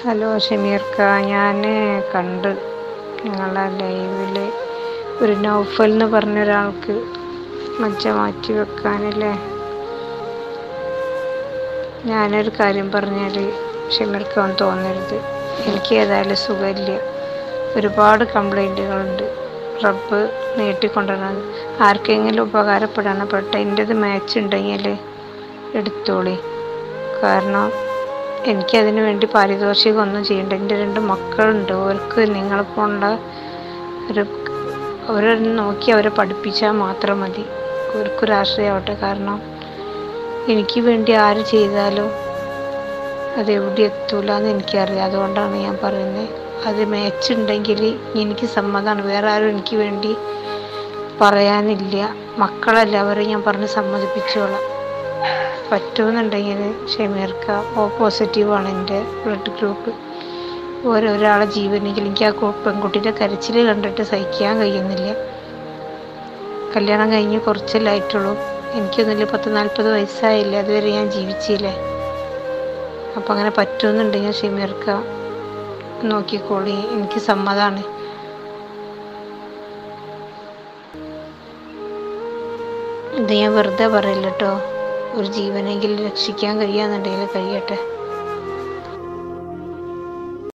Hello ഷമീർക്ക, ഞാൻ കണ്ട് നിങ്ങളെ ലൈവിൽ ഒരു നൗഫൽ എന്ന് പറഞ്ഞൊരാൾക്ക് മജ്ജ മാറ്റി വെക്കാനല്ലേ. ഞാനൊരു കാര്യം പറഞ്ഞാൽ ഷമീർക്ക തോന്നരുത്. എനിക്ക് ഏതായാലും സുഖമില്ല, ഒരുപാട് കംപ്ലൈൻറ്റുകളുണ്ട്. റബ്ബ് നീട്ടിക്കൊണ്ടുവരണം. ആർക്കെങ്കിലും ഉപകാരപ്പെടണപ്പെട്ട എൻ്റെത് മാച്ച് ഉണ്ടെങ്കിൽ എടുത്തോളി. കാരണം എനിക്കതിന് വേണ്ടി പാരിതോഷികമൊന്നും ചെയ്യണ്ട. എൻ്റെ 2 മക്കളുണ്ട്, അവർക്ക് നിങ്ങളെപ്പോലുള്ള അവരെ നോക്കി അവരെ പഠിപ്പിച്ചാൽ മാത്രം മതി. അവർക്കൊരു ആശ്രയമാവട്ടെ. കാരണം എനിക്ക് വേണ്ടി ആര് ചെയ്താലും അതെവിടെ എത്തൂല എന്ന് എനിക്കറിയാം. അതുകൊണ്ടാണ് ഞാൻ പറയുന്നത്. അത് മാച്ച് ഉണ്ടെങ്കിൽ എനിക്ക് സമ്മതമാണ്. വേറെ ആരും എനിക്ക് വേണ്ടി പറയാനില്ല. മക്കളല്ല, അവരെ ഞാൻ പറഞ്ഞ് സമ്മതിപ്പിച്ചോളാം. പറ്റുമെന്നുണ്ടെങ്കിൽ ഷമീർക്ക പോസിറ്റീവാണ് എൻ്റെ ബ്ലഡ് ഗ്രൂപ്പ്. ഒരാളെ ജീവനെങ്കിൽ എനിക്ക് ആ പെൺകുട്ടിയുടെ കരച്ചിൽ കണ്ടിട്ട് സഹിക്കാൻ കഴിയുന്നില്ല. കല്യാണം കഴിഞ്ഞ് കുറച്ചല്ലായിട്ടുള്ളൂ. എനിക്കൊന്നുമില്ല, 40 വയസ്സായില്ലേ. അതുവരെ ഞാൻ ജീവിച്ചില്ലേ. അപ്പം അങ്ങനെ പറ്റുമെന്നുണ്ടെങ്കിൽ ഷമീർക്ക നോക്കിക്കോളി, എനിക്ക് സമ്മതമാണ്. ഇത് ഞാൻ വെറുതെ പറയില്ല കേട്ടോ. ഒരു ജീവനെങ്കിലും രക്ഷിക്കാൻ കഴിയാന്നുണ്ടെങ്കിൽ കഴിയട്ടെ.